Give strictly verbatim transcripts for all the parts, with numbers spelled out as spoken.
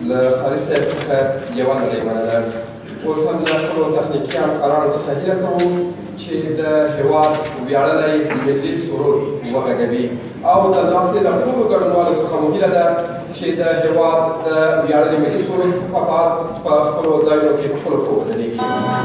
له قاري صاحب څخه یوه نړۍ مننه. اوس هم له خپلو تخنیکي همکارانو څخه هیله کوو چې د هېواد ویاړلی ملي سرود وغږوي او د ناستې له ټولو ګډونوالو څخه مو هیله ده چې د هېواد د ویاړلي ملي سرود په خپلو ځایونو کې په خپلو پښو ودرېږي.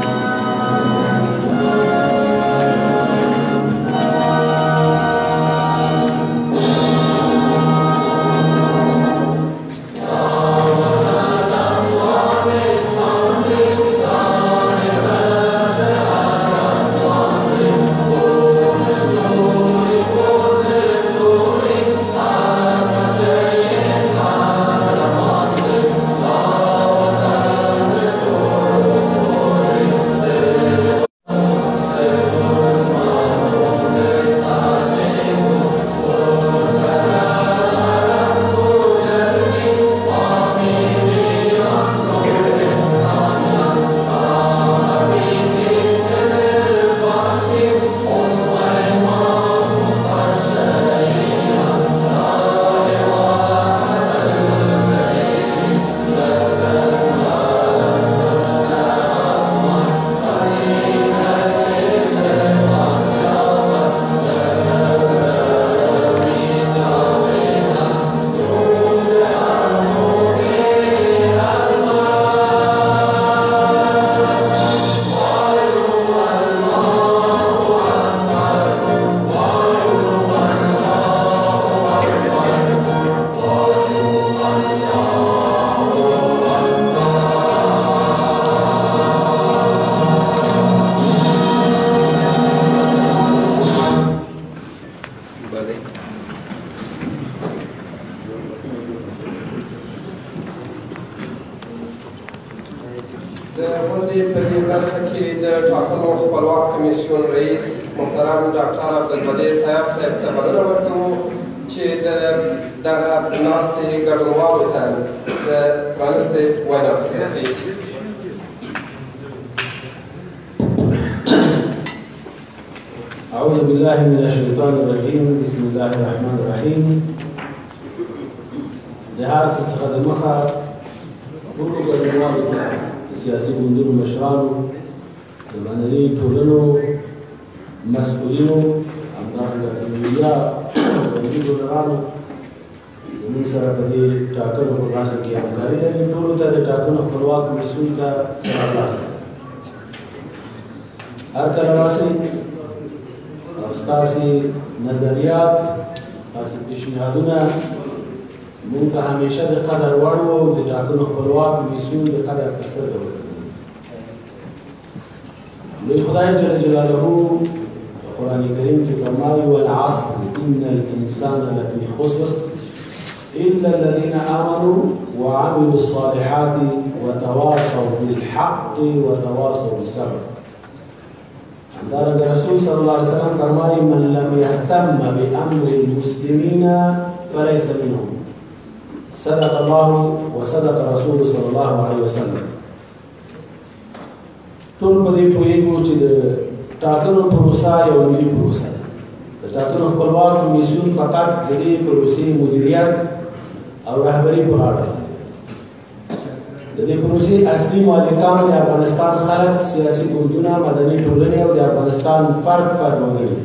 فرد فرد وګړي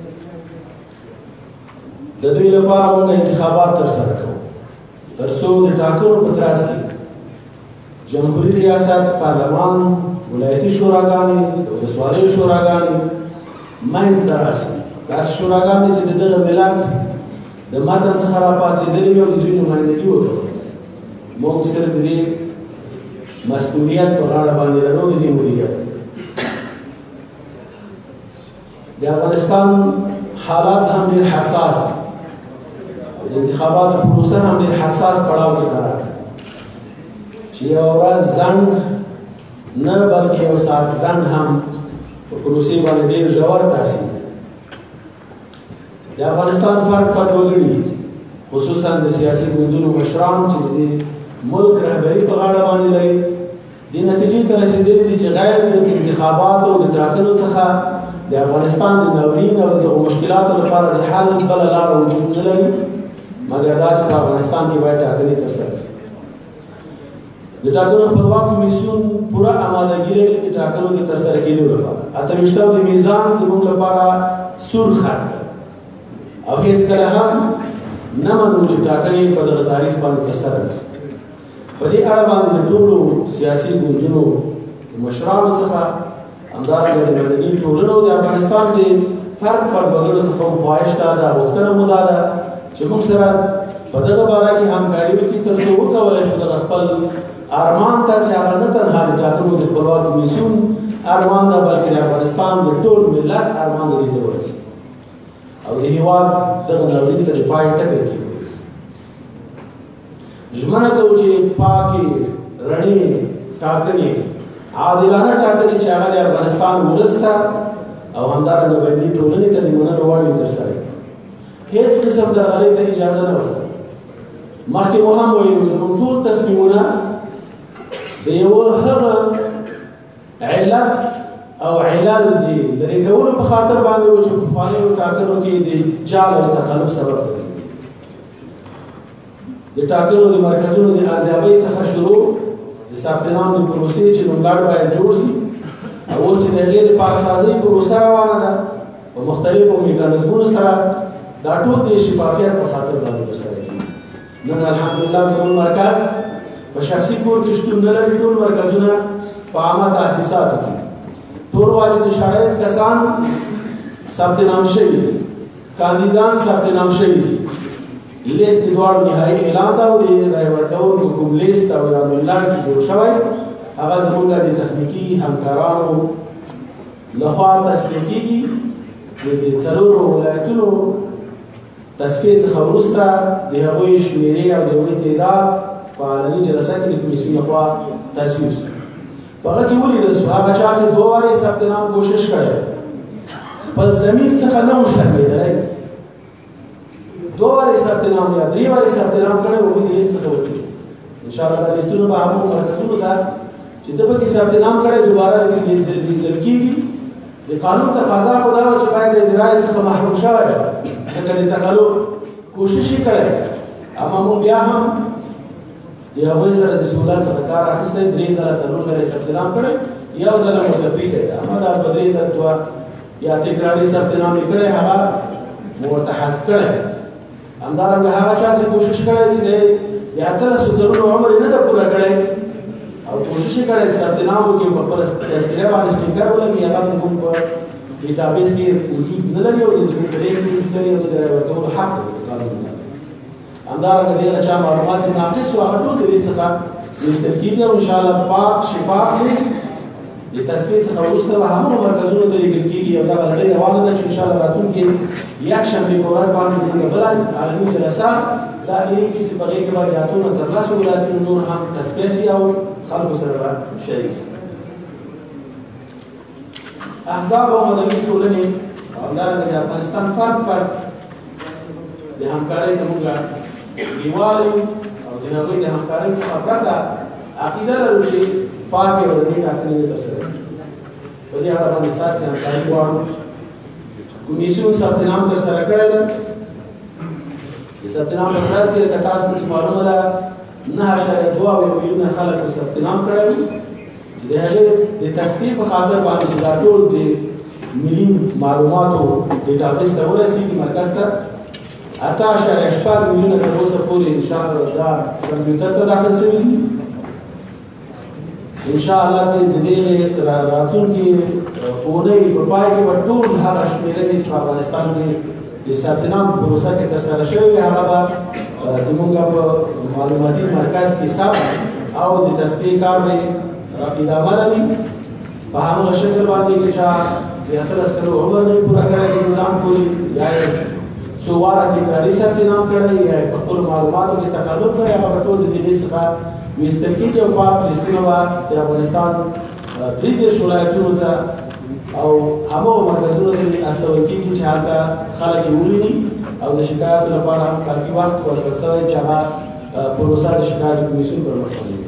د دوی لپاره موږ انتخابات ترسره کوو تر څو د ټاکنو په ترڅ کې جمهوري ریاست پارلمان ولایتي شوراګانې ولسوالۍ شوراګانې منځته راسي داسې شوراګانې چې د دغه ملت د متن څخه راپاڅېدلي وي او د دوی نمایندګي وکړي موږ صرف د دې مسؤلیت په غاړه باندې لرو د دې مدیریت د افغانستان حالات هم ډېر حساس دي او د انتخاباتو پروسه هم ډېر حساس پړاو کې قرار ده چې یوه ورځ ځنډ نه بلکې یو ساعت ځنډ هم په پروسې باندې ډېر ژور تاثیر دی د افغانستان فرد فرد وګړي خصوصا د سیاسي ګوندونو مشران چې د ملک رهبري په غاړه باندې لري دې نتیجې ته رسېدلي دي چې غیر د انتخاباتو د ټاکنو څخه د افغانستان د ناورین او دغو مشکلاتو لپاره د حل بله لاره وجود نه لري مګر دا چې په افغانستان کې باید ټاکنې ترسره شي د ټاکنو خپلواک کمیسیون پوره امادګي لري د ټاکنو د ترسره کېدو لپاره. اته ویشتم د میزان د موږ لپاره سور خط او هیڅکله هم نه منو چې ټاکنې په دغه تاریخ باندې ترسره شي. په دې اړه باندې د ټولو سیاسي ګوندونو د مشرانو څخه همدارنګه د مدني ټولنو د افغانستان د فرد فرد وګړو څخه هم خواهش ده، دا غوښتنه مو دا ده چې موږ سره په دغه باره کې همکاري وکړي تر څو وکولی شو دغه خپل ارمان ته چې هغه نه تنها د ټاکنو د خپلواک کمیسیون ارمان ده بلکې د افغانستان د ټول ملت ارمان د دې ته ورسېږي او د هېواد دغه ناورین ته د پای ټکی کېږي. ژمنه کوو چې پاکې رڼې ټاکنې عادلانه ټاکنې چې هغه د افغانستان ولس ته او همدارنګه بهرني ټولنې ته د منلو وړ وي ترسره کړي. هېڅ قسم درغلۍ ته اجازه نه ورکوو. مخکې مو هم ویلي زموږ ټول تصمیمونه د یوه هغه علت او علل د لرې کولو په خاطر باندې و چې په پخوانیو ټاکنو کې د جال او تقلب سبب ګرځي. د ټاکنو د مرکزونو د ارزیابۍ څخه شروع د ثبت نام د پروسې چې لومړی باید جوړ شي او اوس چې د هغې د پاکسازۍ پروسه روانه ده په مختلفو میکانیزمونو سره، دا ټول د شفافیت په خاطر باندې ترسره کېږي. نن الحمدلله زموږ مرکز په شخصي کور کې شتون نه لري. ټول مرکزونه په عامه تاسیساتو کې ټول والد شاید کسان ثبت نام شوي دي، کاندیدان ثبت نام شوي دي. لیست د دواړو نهایي اعلان ده او د رایې ورکوونکو کوم لیست او یا ملت چې جوړ شوی هغه زموږ د تخنیکي همکارانو لخوا تصفیه کېږي. د څلورو ولایتونو تصفیې څخه وروسته د هغوی شمېرې او د هغوی تعداد په علني جلسه کې د کمیسیون لخوا تصویب شو. په هغه کې ولیدل شو هغه چا چې دوه وارې ثبت نام کوشش کړی خپل زمین څخه نه و شرمېدلی، دوه وارې ثبت نام یا درې وارې ثبت نام کړی هغوی د لیست څخه وتلي. انشاءالله دا لیستونه به هغو مرکزونو ته چې ده پکې ثبت نام کړی دوباره لیدل کېږي. د قانون تقاضا خو دا وه چې باید د رایې څخه محروم شوی ځکه د تقلب کوشش یې کړی، اما موږ بیا هم د هغوی سره د سهولت څخه کار اخیستی. درې ځله څلور ځله یې ثبت نام کړی، یو ځله مو تفریح کړی، اما دا په درې ځله دوه یا تکراري ثبت نام یې کړی هغه مو ورته حذف کړی. همدارنګه هغه چا چې کوشش کړی چې د اتلسو کلونو عمر یې نه ده پوره کړی او کوشش یې کړی ثبت نام وکړي په خپله تذکره باندې سټیکر ولګي، هغه زموږ په ډیټابیس کې وجود نه لري او زموږ په لیست کې وجود لري او د رایې ورکولو حق لري د قانون نه. همدارنګه د هغه چا معلومات چې ناقص وو هغه ټول د لیست څخه ویستل کېږي او انشاءالله پاک شفاف لیست د تصفیې څخه وروسته به همغو مرکزونو ته لیږل کېږي او دغه لړۍ روانه ده چې انشاءالله راتلونکي یکشنبې په ورځ باندې زموږ بله عالمي جلسه دا اړیږي چې په هغې کې به د اتو تر لسو ولایتونو نور هم تصفیه شي او خلکو سره به شریک شي. احزاب او مدني ټولنې همدارنګه د افغانستان فرد فرد د همکارۍ زموږ دیوالی او د هغوی د همکارۍ څخه پرته عقیده لرو چې پاکې او رڼې ټاکنې به ترسره کړي. په دې اړه باندې ستاسې همکاري غواړو. کمیسیون ثبت نام ترسره کړی ده. د ثبت نام په ورځ کې لکه تاسو ته چې معلومه ده نهه اعشاریه دوه اویا میلیونه خلک ثبت نام کړی وي. د هغې د تصفیې په خاطر باندې چې دا ټول د ملي معلوماتو ډیټابیس ته ورسېږي مرکز ته اته اعشاریه شپږ میلیونه تر اوسه پورې انشاءالله دا کمپیوټر ته داخل شوي دي. انشاءالله د دې راتلونکي اونۍ په پای کې به ټول هغه شمېرې چې په افغانستان کې د ثبت نام پروسه کې ترسره شوې وي هغه به زموږ په معلوماتي مرکز کې ثبت او د تصفیې کار به ادامه لري. په همغه شکل باندې که چا د اتلس کلو عمر نه وي پوره کړی د نظام پورې یا یې څو واره تکراري ثبت نام کړی یا یې په خپلو معلوماتو کې تقلب کړی هغه به ټول د دې لیست څخه ویستل کېږي او پاک لیستونه به د افغانستان درې دېرش ولایتونو ته او همغو مرکزونو ته استول کېږي چې هلته خلک یې وویني او د شکایاتو لپاره هم کافي وخت ورکړل شوی چې هغه پروسه د شکایت کمیسیون پر مخ وړي.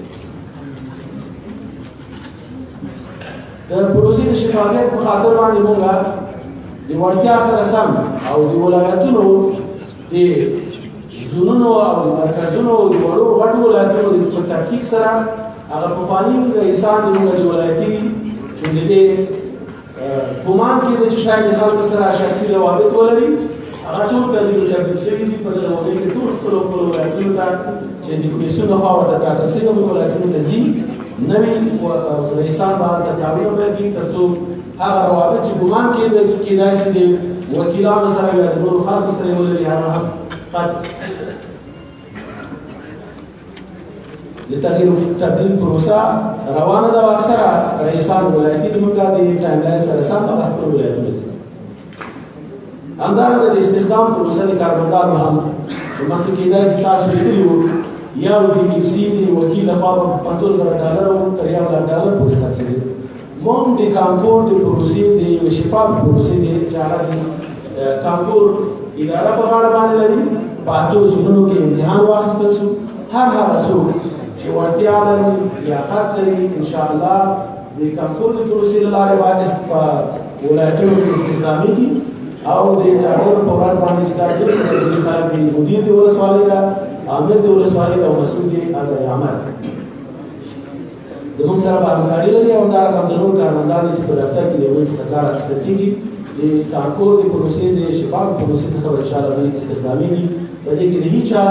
د پروسې د شفافیت په خاطر باندې موږ د وړتیا سره سم او د ولایتونو د زونونو او د مرکزونو د وړو غټو ولایتونو په تحقیق سره هغه پخواني رئیسان زموږ د ولایتي چې د دې ګمان کېده چې شاید د خلکو سره شخصي روابط ولري هغه ټول تدبیر ټاکل شوي دي په دغه موقع کې ټول خپلو خپلو ولایتونو ته چې د کمیسیون لخوا ورته ټاکل شوي هغو ولایتونو ته ځي نوي رئیسان به هلته کارونه پیل کړي تر څو هغه روابط چې ګمان کېده چې کېدای شي د وکیلانو سره یا د نورو خلکو سره یې ولري هغه هم قطع د تغییر تبدیل پروسه روانه ده او اکثره رئیسان ولایتي زموږ د ټایم لاین سره سم هغه خپل ولایتونه دي همدارنګه د استخدام پروسه د کارمندانو هم چې مخکې کېدای شي تاسو لیدلي وو یو د ډي سي د وکیل لخوا په پنځوس زره ډالر تر یو لک ډالر پورې خرڅېدل موږ د کانکور د پروسې د یوې شفاف پروسې د چې هغه د کانکور اداره په غاړه باندې لري په اتو زونونو کې امتحان واخیستل شو هر هغه څوک چې وړتیا لري لیاقت لري انشاءالله د کانکور د پروسې له لارې باید په ولایتونو کې استخدامېږي او د ټاکنو په ورځ باندې چې دا ډېر خلک د مدیر د ولسوالۍ ده امیر د ولسوالۍ ده او مسؤل د ادارې عمل زموږ سره به همکاري لري او همدارنګه د نور کارمندان چې په دفتر کې د یو بل څخه کار اخیستل کېږي د کانکور د پروسې د شفاف پروسې څخه به انشاءالله دوی استخدامېږي په دې کې د هېچا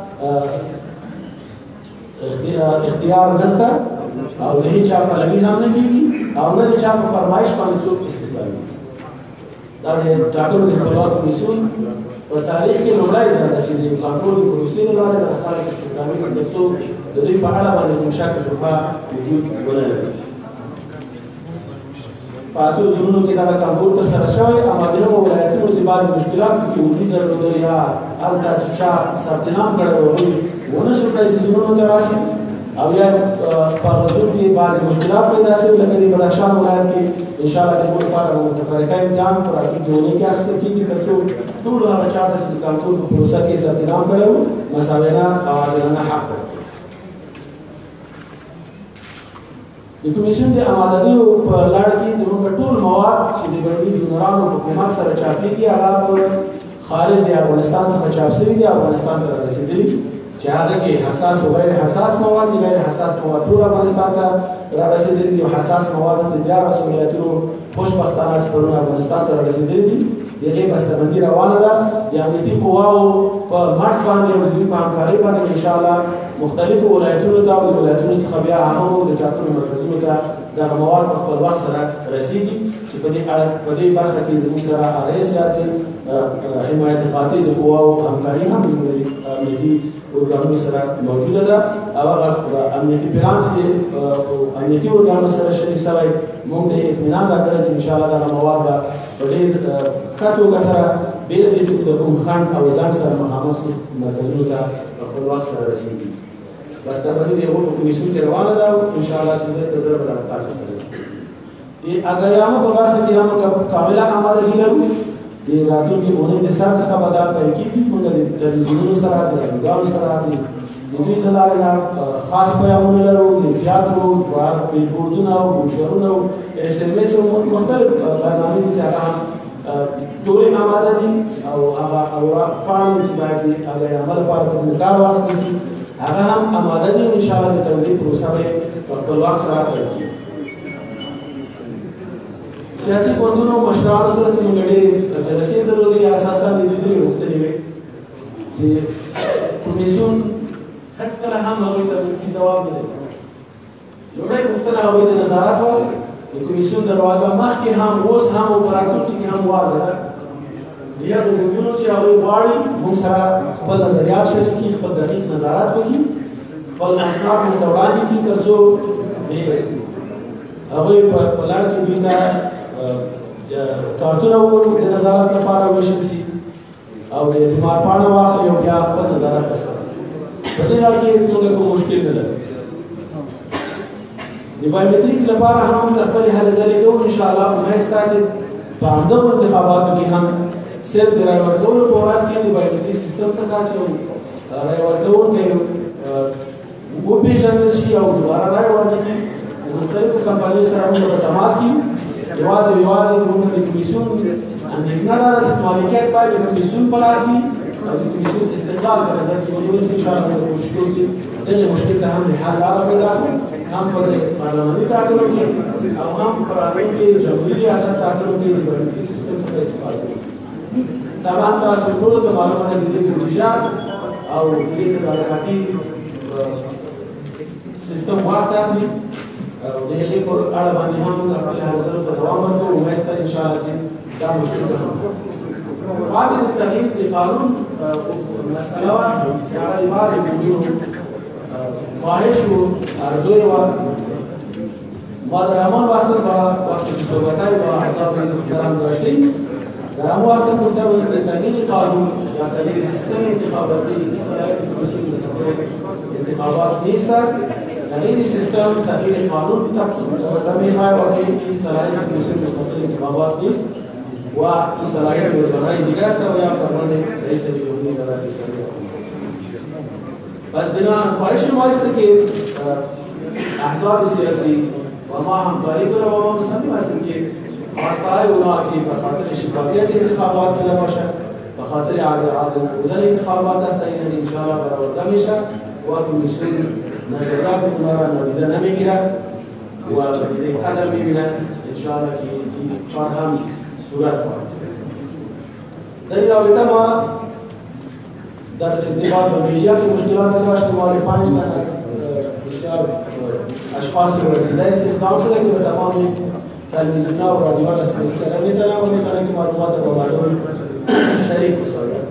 اختیار نشته او د هېچا پلوي هم نه کېږي او نه د چا په فرمایش باندې څوک استخدامېږي دا د ټاکنو د خپلواک کمیسیون په تاریخ کې لومړی ځل ده چې د کانکور د پروسې له لارې د خلک استخدامېږي تر څو د دوی په اړه باندې کوم شک شبهه وجود ونه لري په اتو زونونو کې دغه کانکور ترسره شوی اما د هغو ولایتونو چې بعضې مشکلات پکې وجود درلوده یا هلته چې چا ثبت نام کړی و هغوی ونه شو کړی چې زونونو ته راشي او یا په غزون کې بعضې مشکلات پیدا شوي لکه د بدخشان ولایت کې انشاءالله د هغو لپاره به متفرقه امتحان په راتلونکې اونۍ کې اخیستل کېږي تر څو ټول هغه چا ته چې د کانکور په پروسه کې ثبت نام کړی و مساویانه او عادلانه حق ورکړي د کمیسیون د امادګیو په لړ کې زموږ ټول مواد چې د بندي ډونرانو په کومک سره چاپېږي هغه په خارج د افغانستان څخه چاپ شوي دي افغانستان ته رارسېدلي چې هغه کې حساس او غیر حساس مواد دي غیر حساس مواد ټول افغانستان ته رارسېدلي دي او حساس مواد هم د دیارلسو ولایتونو خوشبختانه چې پرون افغانستان ته رارسېدلي دي د هغې بسته‌بندي روانه ده د امنیتي قواو په مټ باندې او د دوی په همکارۍ باندې انشاءالله مختلفو ولایتونو ته او د ولایتونو څخه بیا هغو د ټاکنو مرکزونو ته دغه مواد په خپل وخت سره رسېږي چې په دې اړه په دې برخه کې زموږ سره ار ایس یا د حمایت قاطع د قواو همکاري هم زموږ د امنیتي ارګانونو سره موجوده ده او هغه امنیتي پلان چې امنیتي ارګانونو سره شریک شوی موږ ته اطمینان راکړی چې انشاءالله دغه مواد به په ډېر ښه توګه سره بې له دې چې د کوم خنډ او ځنډ سره مخامخ مرکزونو ته په خپل وخت سره رسېږي بسته‌بندي د هغو په کمیسیون کې روانه ده او انشاءالله چې زه تر زه به دغه کار ترسره شي د اګایانو په برخه کې هم کامله امادګي لرو د راتلونکې اونۍ د سر څخه به دا پیل کېږي موږ د تلویزیونونو سره د راډیوګانو سره د دوی له لارې نه خاص پیغامونه لرو د تیاترو بیلبورډونه او بروشرونه او اس ام اس او مختلف برنامې دي چې هغه هم ټولې اماده دي او هغه اوراق پاڼې چې باید د اګایانو لپاره په کار واخیستل شي هغه هم اماده دي او انشاءالله د توزیع پروسه به په خپل وخت سره پیل کېږي سیاسي ګوندونو مشرانو سره چې موږ ډېرې جلسې درلودې اساسا د دې درې غوښتنې وې چې کمیسیون هېڅکله هم هغوی ته منفي ځواب نه دی لومړی غوښتنه هغوی ته نظارت وه د کمیسیون دروازه مخکې هم اوس هم او په راتلونکي کې هم واضح ده د هغو ګوندونو چې هغوی غواړي موږ سره خپل نظریات شریک کړي خپل دقیق نظارت وکړي خپل اسناد موږ ته وړاندې کړي تر څو د هغوی په لړ کې دوی ته کارتونه وګورو د نظارت لپاره ویشل شي او د اعتماد پاڼه واخلي او بیا خپل نظارت ترسره په دې لړ کې هېڅ موږ کوم مشکل نه لرو د بایومټریک لپاره هم موږ خپلې هلې ځلې کوو انشاءالله امید شته چې په همدغو انتخاباتو کې هم صرف د رای ورکولو په ورځ کې د بایومټریک سیستم څخه چې رای ورکوونکی وپېژندل شي او دوباره رای ورنکړي د مختلفو کمپنیو سره موږ په تماس کې یوازې یوازې زموږ د کمیسیون اندېښنه دا ده چې مالکیت باید د کمیسیون په لاس وي او د کمیسیون استقلال په نظر کې ونیول شي انشاءالله موږ کوشش کوو چې دغې مشکل ته هم د حل لاره پیدا کړو هم پر پارلمانی ټاکنو کې او هم پر هغه کې جمهوریت ریاست ټاکنو کې د بریټریک سیستم څخه استفاده کوي. طبعا تاسو ټول ته معلومه ده د پروژه او د تحقیقاتي سیستم وخت اخلي او د هغې په اړه باندې هم د خپل حاضرو ته دوام ورکوو. امید شته انشاءالله چې دا مشکل به حل شي. بعد د تغییر د قانون مسئله وه چې هغه د بعضې موجودو خواهش و ارزو یې وه. ما در همان وقت با وقتی که صحبت‌های با احزاب محترم داشتیم در همان وقت گفته بودیم که تغییر قانون یا تغییر سیستم انتخاباتی این صلاحیت کمیسیون مستقل انتخابات نیست. تغییر سیستم تغییر قانون می‌خواهد و این صلاحیت کمیسیون مستقل انتخابات نیست و این صلاحیت وزرای دیگر است و یا فرمان رئیس جمهوری دولت اسلامی. پس بنابراین خواهش ما است که احزاب سیاسی و ما همکاری کنیم و ما مصمم هستیم که خواسته‌های اونها که به خاطر شفافیت انتخابات بوده باشد، به خاطر عادل بودن انتخابات است، این انشاءالله برآورده میشه و کمیسیون نظریات اونها را نادیده نمیگیرد و این قدر میبیند انشاءالله که این کار هم صورت خواهد. در این رابطه ما در ارتباط با میدیا که مشکلات داشتیم مال پنج نفر بسیار اشخاص وسیله استخدام شده که به تمام تلویزیون‌ها و رادیوها رسانه‌ای کردن میتونن و میتونن که معلومات با مردم شریک بسازن.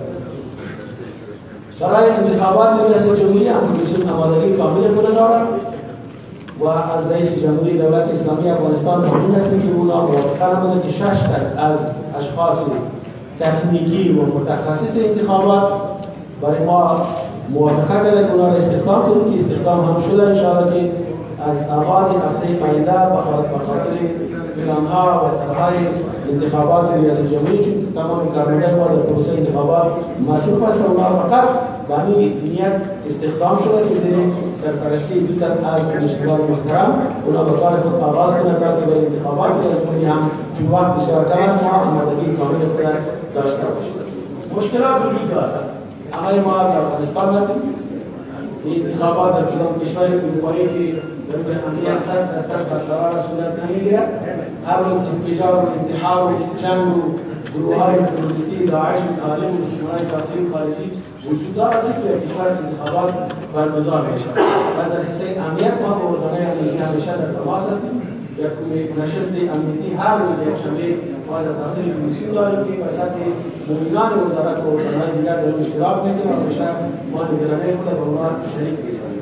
برای انتخابات ریاست جمهوری هم کمیسیون آمادگی کامل خود دارد و از رئیس جمهوری دولت اسلامی افغانستان ممنون هستیم که اونا موافقه نموده که شش تن از اشخاص تکنیکی و متخصص انتخابات برای ما موافقه کرده که اونا را استخدام کنیم که استخدام هم شده انشاءالله که از آغاز هفته آینده به خاطر پلان‌ها و طرح‌های انتخابات ریاست جمهوری چون تمام کارمندان ما در پروسه انتخابات مصروف هستند اونا فقط به همین نیت استخدام شده که زیر سرپرستی دو تن از کمیسیون‌های محترم اونا به کار خود آغاز کنند تا که برای انتخابات ریاست جمهوری هم چون وقت بسیار کم است ما آمادگی کامل خود داشته باشیم. مشکلات وجود دارد. همه ما از افغانستان هستیم. این انتخابات در کدام کشور اروپایی که در امنیت صد درصد برقرار صورت نمیگیرد. هر روز انفجار و انتحار و جنگ و گروه‌های تروریستی داعش و طالب و دشمنان داخلی و خارجی وجود دارد که در کشور انتخابات برگزار میشود. و در حیث امنیت ما با ارگان‌های امنیتی همیشه در تماس هستیم. یک نشست امنیتی هر روز یکشنبه ما در داخل کمیسیون داریم که به سطح مؤمنان وزارت و ارگان‌های دیگر در اشتراک میکنیم و همیشه ما نگرانی خود به اونها شریک می‌سازیم.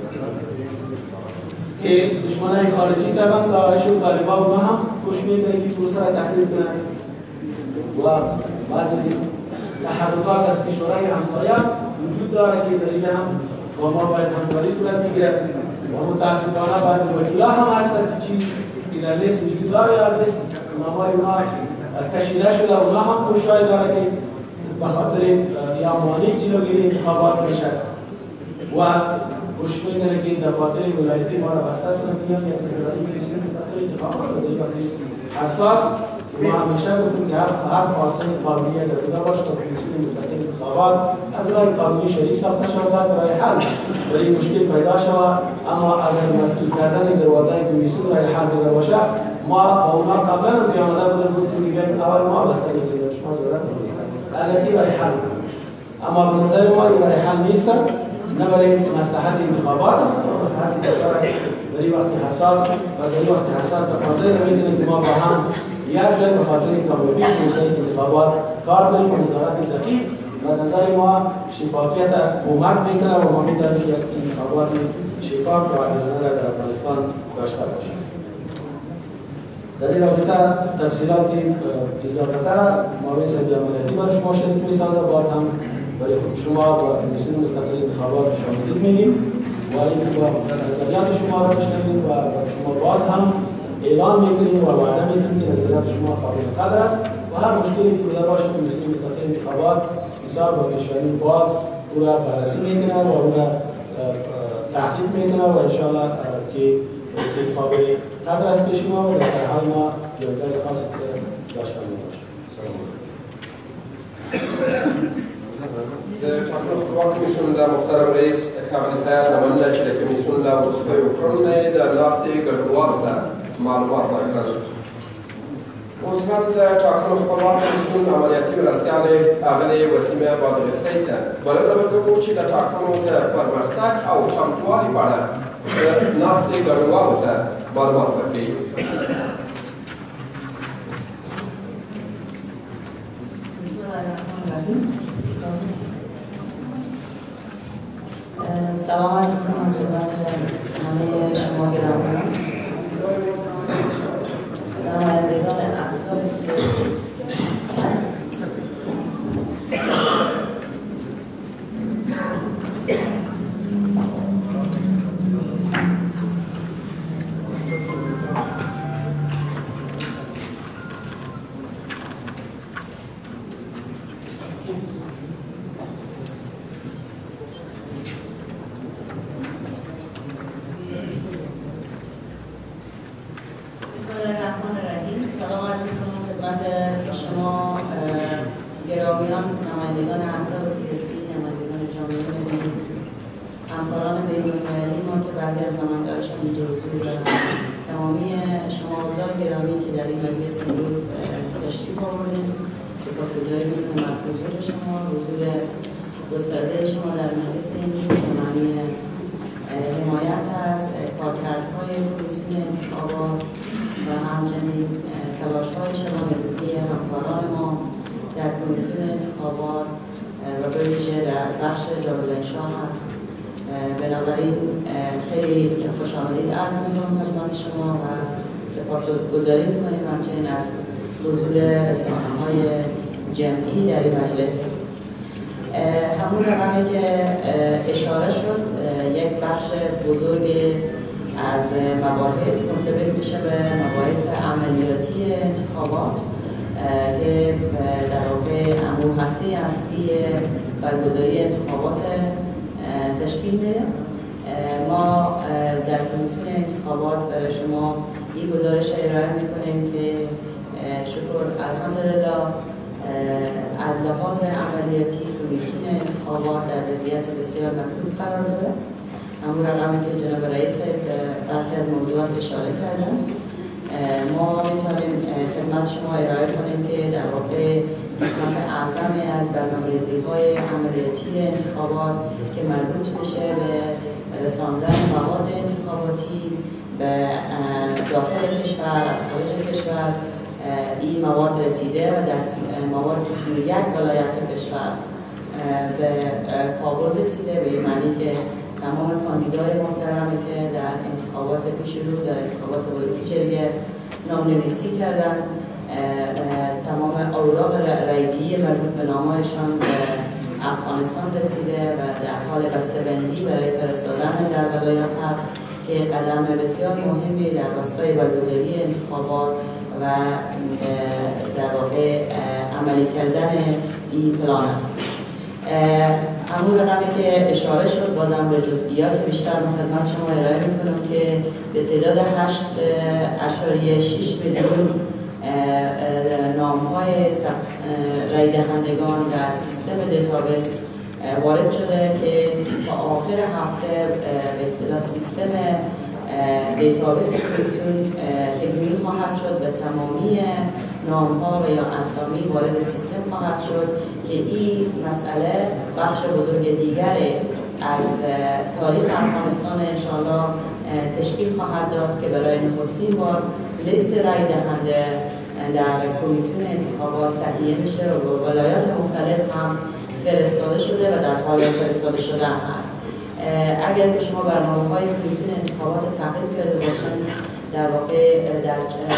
که دشمنان خارجی طبعا داعش و طالبان اونها هم کوشش میکنند که پروسه را تخریب کنند و بعضی تحرکات از کشورهای همسایه وجود دارد که در اینجا هم با ما باید همکاری صورت میگیرد و متاسفانه بعضی وکیلا هم هستند که چی که در لیست وجود داره یا لیست نامای اونها کشیده شده اونها هم کوشش دارد که به خاطر یا مانع جلوگیری انتخابات میشه و کوشش میکنه که دفاتر ولایتی ما را بسته کنند که یک کمیسیون مستقل انتخابات حساس ما همیشه گفتیم که هر خواسته قانونی اگر بوده باشه تا کمیسیون مستقل انتخابات از راه قانونی شریک ساخته شود برای حل برای مشکل پیدا شود. اما اگر مسئول کردن دروازه کمیسیون راه حل بوده باشه ما با اونا قبلا هم پیامده بودیم گفتیم میگیم اول ما بسته میگیم شما ضرورت نیست البته راه حل کنیم. اما به نظر ما این راه حل نیست، نه برای مصلحت انتخابات است نه مصلحت کشور در این وقت حساس و در این وقت حساس تقاضای نمیکنیم که ما با هم یک جای به خاطر کامیابی پروسه انتخابات کار کنیم و نظارت دقیق و نظر ما شفافیت کمک میکنه و ما میتونیم که یک انتخابات شفاف و عادلانه در افغانستان داشته باشیم. در این رابطه تفصیلات اضافه‌تر معاون سید عملیاتی برای شما شریک می‌سازد بعد هم برای شما و کمیسیون مستقل انتخابات شامل می‌گیم و اینکه با نظریات شما را بشنویم و شما باز هم اعلام می‌کنیم و وعده می‌دیم که نظریات شما قابل قدر است و هر مشکلی که بوده باشه کمیسیون مستقل انتخابات حساب و پیشانی باز او را بررسی می‌کنه و او را تحقیق می‌کنه و انشاءالله که قابل قدر است پیش ما و در حال ما جایگاه خاصی داشته باشیم. سلام علیکم. ټاکنو خپلواک کمیسیون له محترم رئیس ښاغلي سیاد له مننه چې د کمیسیون له وروستیو کړنو نه یې د ناستې ګډونوالو ته معلومات ورکړل. اوس هم د ټاکنو خپلواک کمیسیون عملیاتي مرستیالې ښاغلې وسیمه بادغیسۍ ته بلنه ورکوو چې د ټاکنو د پرمختګ او چمتووالي په اړه د ناستې ګډونوالو ته معلومات ورکړي. سلام عرض می‌کنم خدمت همه شما گرامیان، نمایندگان احزاب سیاسی. گرامیان، نمایندگان احزاب سیاسی، نمایندگان جامعه مدنی، همکاران بین‌المللی ما که بعضی از نمایندگانشان اینجا حضور دارند، تمامی شما عضو گرامی که در این مجلس امروز تشریف آوردید، سپاسگزاری می‌کنم از حضور شما، حضور گسترده شما در مجلس امروز که معنی حمایت از کارکردهای کمیسیون انتخابات و همچنین تلاش‌های شما امروزی همکاران ما در کمیسیون انتخابات و به ویژه در بخش دارالانشا هست. بنابراین خیلی خوش آمدید عرض می‌کنم خدمت شما و سپاسگزاری می‌کنیم همچنین از حضور رسانه‌های جمعی در این مجلس. همون رقمی که اشاره شد، یک بخش بزرگی از مباحث مرتبط میشه به مباحث عملیاتی انتخابات که در واقع امور هسته هستی برگزاری انتخابات تشکیل میده. ما در کمیسیون انتخابات برای شما این گزارش ارائه میکنیم که شکر الحمدلله از لحاظ عملیاتی کمیسیون انتخابات در وضعیت بسیار مطلوب قرار داره. همون رقمی که جناب رئیس برخی از موضوعات اشاره کردن، ما میتونیم خدمت شما ارائه کنیم که در واقع قسمت اعظمی از برنامه‌ریزی‌های عملیاتی انتخابات که مربوط میشه به رساندن مواد انتخاباتی به داخل کشور از خارج کشور، این مواد رسیده و در مواد سی و یک ولایت کشور به کابل رسیده، به این معنی که تمام کاندیدای محترمی که در انتخابات پیش رو در انتخابات ولسی جرگه نام‌نویسی کردن، تمام اوراق رایگیری مربوط به نامه‌شان به افغانستان رسیده و در حال بسته‌بندی برای فرستادن در ولایات هست که قدم بسیار مهمی در راستای برگزاری انتخابات و در واقع عملی کردن این پلان است. همون رقمی که اشاره شد بازم به جزئیات بیشتر خدمت شما ارائه میکنم که به تعداد هشت اشاریه شش میلیون نام‌های رای دهندگان در سیستم دیتابیس وارد شده که تا آخر هفته به اصطلاح سیستم دیتابیس کمیسیون تکمیل خواهد شد و تمامی نام‌ها و یا اسامی وارد سیستم خواهد شد که این مسئله بخش بزرگ دیگری از تاریخ افغانستان انشاءالله تشکیل خواهد داد که برای نخستین بار لیست رای دهنده در کمیسیون انتخابات تهیه میشه و به ولایات مختلف هم فرستاده شده و در حال فرستاده شدن هست. اگر که شما برنامه‌های کمیسیون انتخابات تعقیب کرده باشند، در واقع در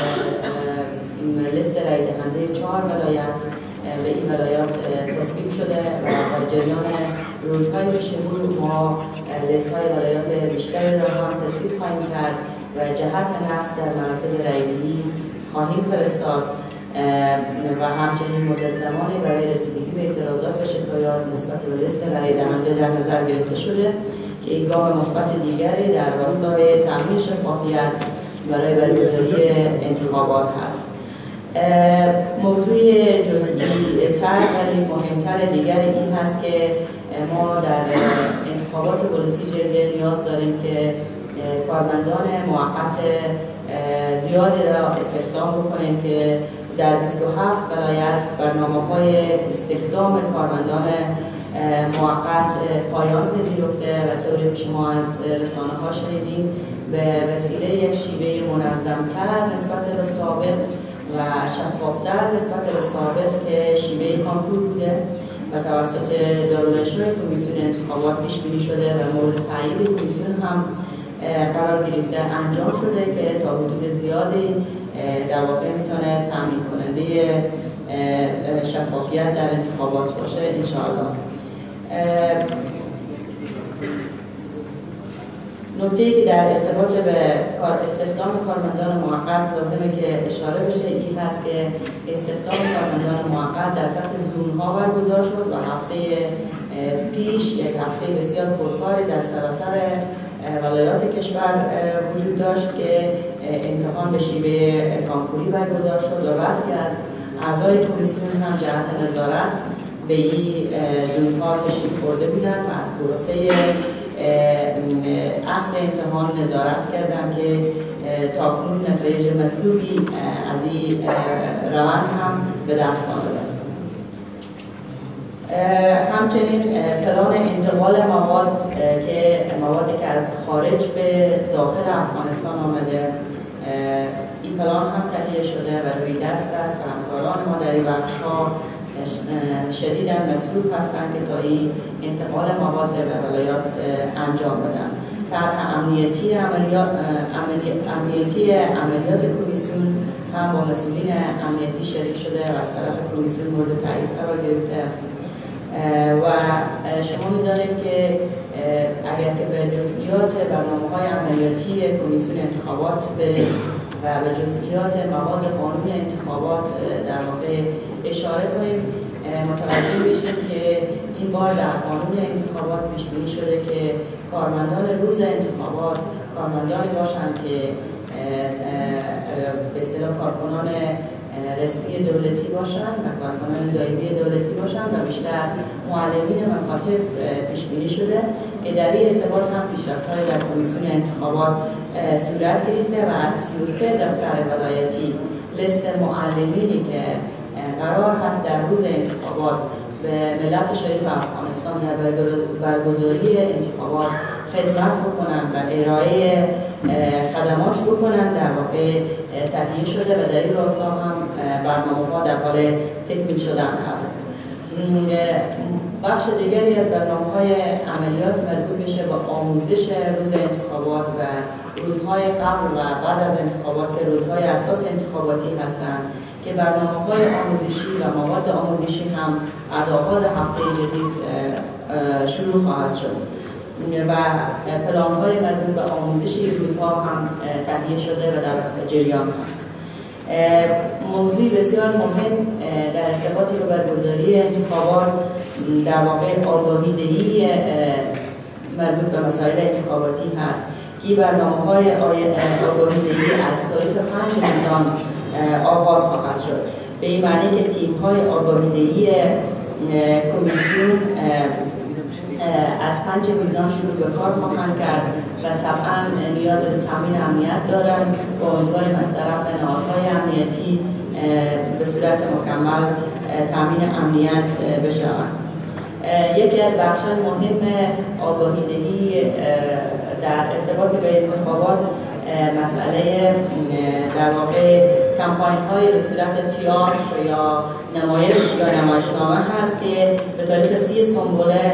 لیست رای دهنده چهار ولایت به این ولایات تصویب شده و در جریان روزهای پیش رو ما لیست های ولایات بیشتری را هم تصویب خواهیم کرد و جهت نصب در مراکز رایگیری خواهیم فرستاد و همچنین مدت زمانی برای رسیدگی به اعتراضات و شکایات نسبت به لیست رای دهنده در نظر گرفته شده که این گام مثبت دیگری در راستای تامین شفافیت برای برگزاری انتخابات هست. موضوع جزئی تر ولی مهمتر دیگر این هست که ما در انتخابات پلیسی جلگه نیاز داریم که کارمندان موقت زیادی را استخدام بکنیم که در بیست و هفت ولایت برنامه‌های استخدام کارمندان موقت پایان پذیرفته و طوری که شما از رسانه‌ها شنیدیم به وسیله یک شیوه منظم‌تر نسبت به سابق و شفافتر نسبت به سابق که شیوه کانکور بوده و توسط دارالنشر کمیسیون انتخابات پیش بینی شده و مورد تایید کمیسیون هم قرار گرفته انجام شده که تا حدود زیادی در واقع میتونه تامین کننده شفافیت در انتخابات باشه انشاءالله. نکته‌ای که در ارتباط به کار استخدام کارمندان موقت لازمه که اشاره بشه این هست که استخدام کارمندان موقت در سطح زون‌ها برگزار شد و هفته پیش یک هفته بسیار پرکاری در سراسر ولایات کشور وجود داشت که امتحان به شیوه کانکوری برگزار شد و برخی از اعضای کمیسیون هم جهت نظارت به این زون‌ها تشریف برده بودند و از پروسه اخذ امتحان نظارت کردن که تاکنون نتایج مطلوبی از این روند هم به دست آمده. همچنین پلان انتقال مواد که موادی که از خارج به داخل افغانستان آمده این پلان هم تهیه شده و روی دست است و همکاران ما در این بخش‌ها شدیداً مصروف هستند که تا این انتقال مواد به ولایات انجام بدن. طرح امنیتی عملیات امنیتی عملیات کمیسیون هم با مسئولین امنیتی شریک شده و از طرف کمیسیون مورد تایید قرار گرفته و شما می‌دانید که اگر که به جزئیات برنامه‌های عملیاتی کمیسیون انتخابات بریم و به جزئیات مواد قانون انتخابات در واقع اشاره کنیم متوجه بشیم که این بار در قانون انتخابات پیش بینی شده که کارمندان روز انتخابات کارمندانی باشند که به اصطلاح کارکنان رسمی دولتی باشند و کارکنان دائمی دولتی باشند و بیشتر معلمین مکاتب پیش بینی شده که در این ارتباط هم پیشرفت‌های در کمیسیون انتخابات صورت گرفته و از سی و سه دفتر ولایتی لیست معلمینی که قرار هست در روز انتخابات به ملت شریف افغانستان در برگزاری انتخابات خدمت بکنند و ارائه خدمات بکنند در واقع تهیه شده و در این راستا هم برنامه‌ها در حال تکمیل شدن هست. بخش دیگری از برنامه‌های عملیات مربوط میشه با آموزش روز انتخابات و روزهای قبل و بعد از انتخابات که روزهای اساس انتخاباتی هستند که برنامه‌های آموزشی و مواد آموزشی هم از آغاز هفته جدید شروع خواهد شد و پلان‌های مربوط به آموزش این روزها هم تهیه شده و در جریان هست. موضوع بسیار مهم در ارتباط با برگزاری انتخابات در واقع آگاهی دهی مربوط به مسائل انتخاباتی هست که برنامه‌های آگاهی دهی از تاریخ پنج نیسان آغاز خواهد شد به این معنی که تیم‌های آگاهی دهی کمیسیون از پنج میزان شروع به کار خواهند کرد و طبعا نیاز به تامین امنیت دارند و امیدواریم از طرف نهادهای امنیتی به صورت مکمل تامین امنیت بشوند. یکی از بخش‌های مهم آگاهی دهی در ارتباط به انتخابات مسئله در واقع کمپاین‌های به صورت تئاتر یا نمایش یا نمایشنامه هست که به تاریخ سی سنبله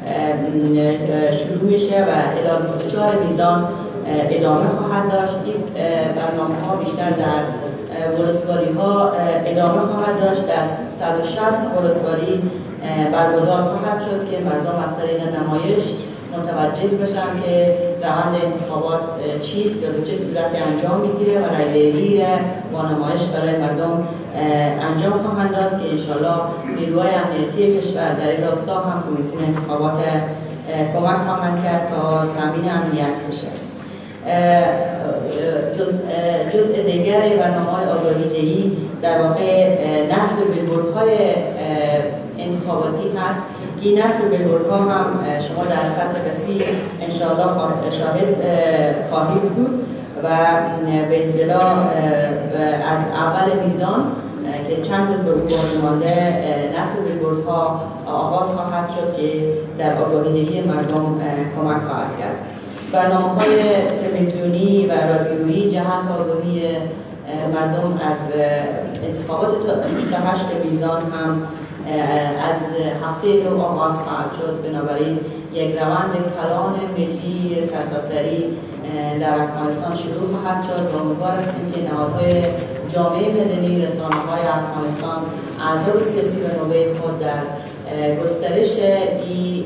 شروع میشه و الی بیست و چهار میزان ادامه خواهد داشت. این برنامه‌ها بیشتر در ولسوالی‌ها ادامه خواهد داشت. در صد و شصت ولسوالی برگزار خواهد شد که مردم از طریق نمایش متوجه بشن که روند انتخابات چیست یا به چه صورت انجام میگیره و رایدهی با نمایش برای مردم انجام خواهند داد که انشالله نیروهای امنیتی کشور در این راستا هم کمیسیون انتخابات کمک خواهند کرد تا تامین امنیت بشه. جزء جزء دیگری برنامه‌های آگاهی‌دهی در واقع نصب بیلبوردهای انتخاباتی هست که این نصب بیلبوردها هم شما در سطح وسیع انشاءالله شاهد خواهید بود و به اصطلاح از اول میزان که چند روز به باقی مانده نصب بیلبوردها آغاز خواهد شد که در آگاهی‌دهی مردم کمک خواهد کرد. برنامه‌های تلویزیونی و رادیویی جهت آگاهی مردم از انتخابات بیست و هشت میزان هم از هفته نو آغاز خواهد شد. بنابراین یک روند کلان ملی سرتاسری در افغانستان شروع خواهد شد و امیدوار هستیم که نهادهای جامعه مدنی، رسانه‌های افغانستان، احزاب سیاسی و نوبه خود در گسترش این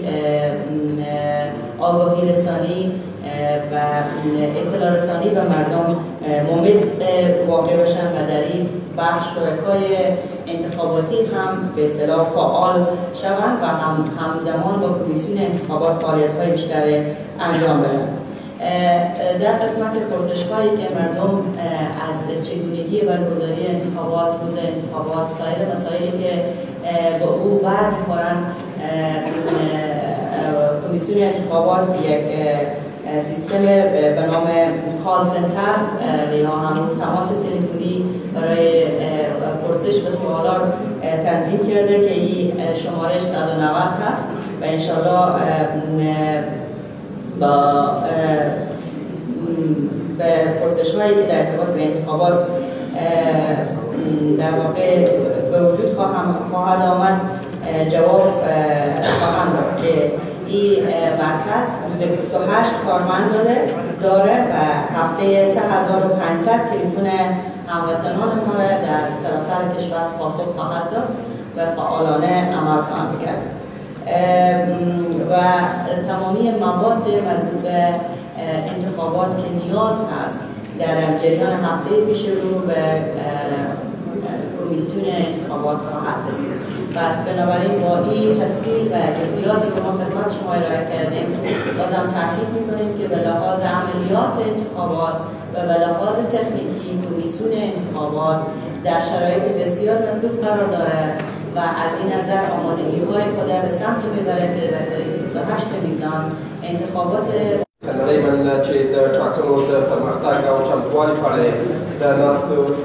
آگاهی رسانی و اطلاع رسانی به مردم مومد واقع باشند و در این بخش شرکای انتخاباتی هم به اصطلاح فعال شوند و هم همزمان با کمیسیون انتخابات فعالیت‌های بیشتر انجام بدن. در قسمت پرسش‌هایی که مردم از چگونگی برگزاری انتخابات، روز انتخابات، سایر مسائلی که با او بر می‌خورند، کمیسیون انتخابات یک سیستم به نام کال سنتر یا همون تماس تلفنی برای پرسش و سوالات تنظیم کرده که این شمارش صد و نود هست و انشالله با به پرسش هایی که در ارتباط به انتخابات در واقع به وجود خواهد آمد جواب خواهند داد که این مرکز حدود بیست و هشت کارمند داره و هفته سه هزار و پانصد تلفن هموطنان ما را در سراسر کشور پاسخ خواهد داد و فعالانه عمل خواهد کرد و تمامی مواد مربوط به انتخابات که نیاز هست در جریان هفته پیش رو به کمیسیون انتخابات خواهد رسید. پس بنابراین با این تفصیل و جزئیاتی که ما خدمت شما ارائه کردیم بازم تاکید می‌کنیم که به لحاظ عملیات انتخابات و به لحاظ تکنیکی کمیسیون انتخابات در شرایط بسیار مطلوب قرار داره و از این نظر آمادگی‌های خود به سمت می‌بره که در تاریخ بیست و هشت میزان انتخابات خلالي من چې د ټاکنو د پرمختګ او چمتووالي په اړه د ناستو